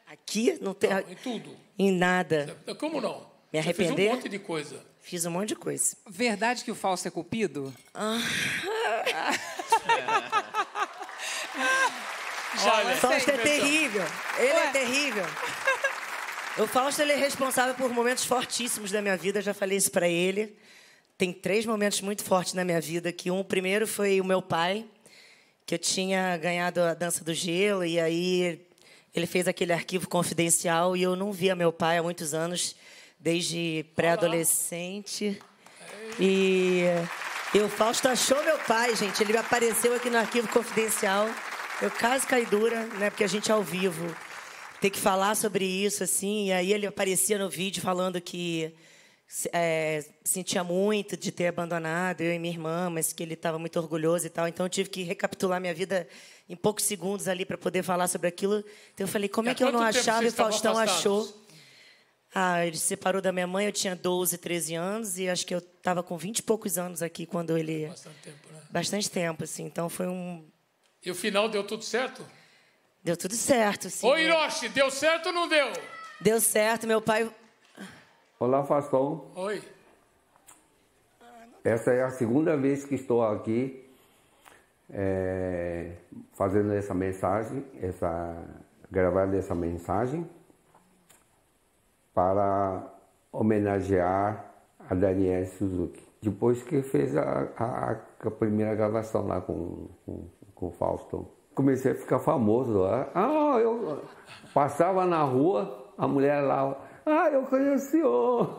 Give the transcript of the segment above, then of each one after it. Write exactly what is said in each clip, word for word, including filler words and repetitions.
Aqui não tem... Não, em tudo. Em nada. Como não? Me arrepender? Você fez um monte de coisa. Fiz um monte de coisa. Verdade que o Fausto é cupido? Ah. Olha, Fausto é terrível. Ele Ué. é terrível. O Fausto ele é responsável por momentos fortíssimos da minha vida. Eu já falei isso para ele. Tem três momentos muito fortes na minha vida. Que um, o primeiro foi o meu pai, que eu tinha ganhado a dança do gelo e aí ele fez aquele arquivo confidencial e eu não via meu pai há muitos anos, desde pré-adolescente. E, e o Fausto achou meu pai, gente. Ele apareceu aqui no arquivo confidencial. Eu quase caí dura, né? Porque a gente é ao vivo. Tem que falar sobre isso, assim. E aí ele aparecia no vídeo falando que é, sentia muito de ter abandonado eu e minha irmã, mas que ele estava muito orgulhoso e tal. Então eu tive que recapitular minha vida em poucos segundos ali para poder falar sobre aquilo. Então eu falei, como é que eu não achava e o Faustão achou? Ah, ele se separou da minha mãe, eu tinha doze, treze anos, e acho que eu estava com vinte e poucos anos aqui quando ele... Bastante tempo, né? Bastante tempo, assim. Então foi um... E o final deu tudo certo? Deu tudo certo, sim. Ô, Hiroshi, deu certo ou não deu? Deu certo, meu pai... Olá, Faustão. Oi. Essa é a segunda vez que estou aqui é, fazendo essa mensagem, essa, gravando essa mensagem para homenagear a Daniele Suzuki. Depois que fez a, a, a primeira gravação lá com, com, com o Fausto, comecei a ficar famoso lá. Ah, eu passava na rua, a mulher lá, ah, eu conheço o senhor.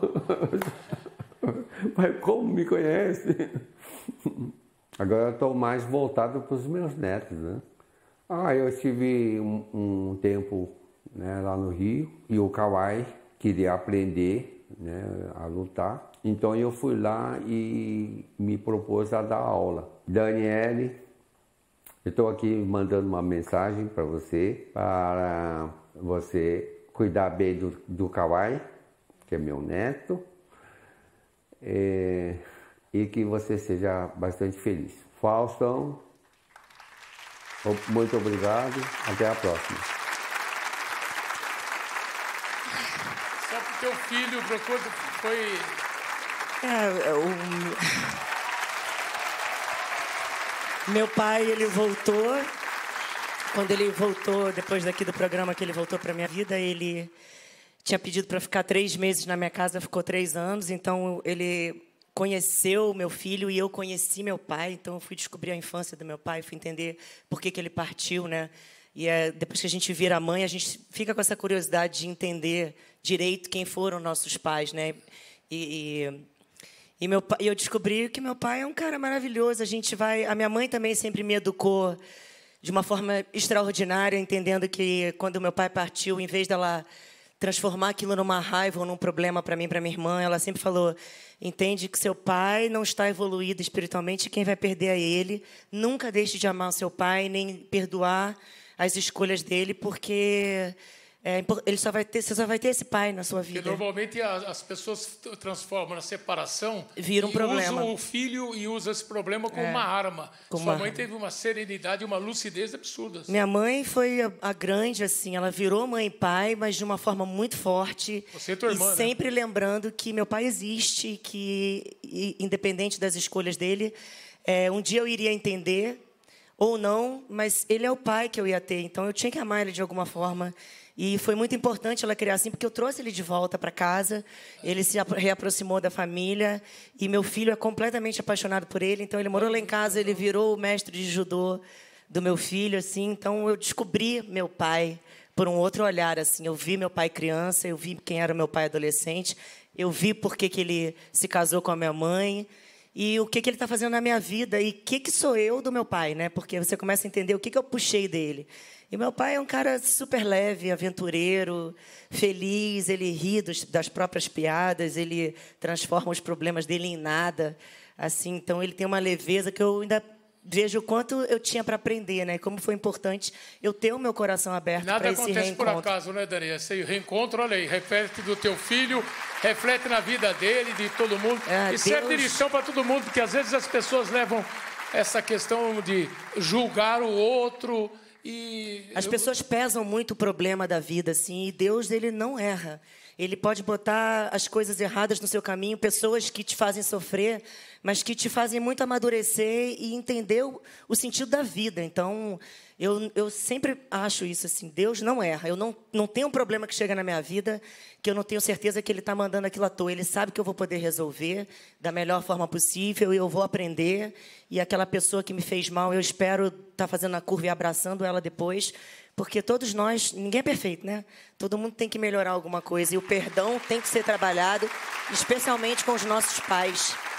Mas como me conhece? Agora eu estou mais voltado para os meus netos, né? Ah, eu estive um, um tempo, né, lá no Rio e o Kawai queria aprender, né, a lutar. Então eu fui lá e me propus a dar aula. Daniele, eu estou aqui mandando uma mensagem para você, para você cuidar bem do, do Kawai, que é meu neto, é, e que você seja bastante feliz. Faustão, muito obrigado, até a próxima. Só que teu filho procurou, foi... É, o... Meu pai, ele voltou... Quando ele voltou, depois daqui do programa que ele voltou para minha vida, ele tinha pedido para ficar três meses na minha casa, ficou três anos. Então, ele conheceu meu filho e eu conheci meu pai. Então, eu fui descobrir a infância do meu pai, fui entender por que, que ele partiu, né? E é, depois que a gente vira mãe, a gente fica com essa curiosidade de entender direito quem foram nossos pais, né? E, e, e meu, eu descobri que meu pai é um cara maravilhoso. A gente vai... A minha mãe também sempre me educou de uma forma extraordinária, entendendo que quando meu pai partiu, em vez dela transformar aquilo numa raiva ou num problema para mim, para minha irmã, ela sempre falou, entende que seu pai não está evoluído espiritualmente, quem vai perder é ele. Nunca deixe de amar o seu pai, nem perdoar as escolhas dele, porque é, ele só vai ter, você só vai ter esse pai na sua vida. Porque normalmente as pessoas transformam na separação, vira um e problema. usam o filho e usam esse problema como é, uma arma. Como Sua uma... mãe teve uma serenidade e uma lucidez absurdas. Minha mãe foi a, a grande, assim, ela virou mãe e pai, mas de uma forma muito forte. Você e tua irmã, e sempre né? lembrando que meu pai existe, que e, independente das escolhas dele, é, um dia eu iria entender ou não, mas ele é o pai que eu ia ter, então eu tinha que amar ele de alguma forma. E foi muito importante ela criar assim, porque eu trouxe ele de volta para casa, ele se reaproximou da família, e meu filho é completamente apaixonado por ele, então ele morou lá em casa, ele virou o mestre de judô do meu filho, assim, então eu descobri meu pai por um outro olhar, assim, eu vi meu pai criança, eu vi quem era meu pai adolescente, eu vi por que que ele se casou com a minha mãe, e o que, que ele está fazendo na minha vida, e o que, que sou eu do meu pai, né? Porque você começa a entender o que, que eu puxei dele. E meu pai é um cara super leve, aventureiro, feliz, ele ri dos, das próprias piadas, ele transforma os problemas dele em nada. Assim, então, ele tem uma leveza que eu ainda vejo o quanto eu tinha para aprender, né? Como foi importante eu ter o meu coração aberto para esse reencontro. Nada acontece por acaso, né, Dani? Esse reencontro, olha aí, reflete do teu filho, reflete na vida dele, de todo mundo. Ah, e serve de lição para todo mundo, porque às vezes as pessoas levam essa questão de julgar o outro E As eu- pessoas pesam muito o problema da vida, assim, e Deus, ele não erra. Ele pode botar as coisas erradas no seu caminho, pessoas que te fazem sofrer, mas que te fazem muito amadurecer e entender o, o sentido da vida. Então, eu, eu sempre acho isso, assim, Deus não erra. Eu não, não tenho um problema que chega na minha vida que eu não tenho certeza que Ele está mandando aquilo à toa. Ele sabe que eu vou poder resolver da melhor forma possível e eu vou aprender. E aquela pessoa que me fez mal, eu espero estar fazendo a curva e abraçando ela depois, porque todos nós, ninguém é perfeito, né? Todo mundo tem que melhorar alguma coisa. E o perdão tem que ser trabalhado, especialmente com os nossos pais.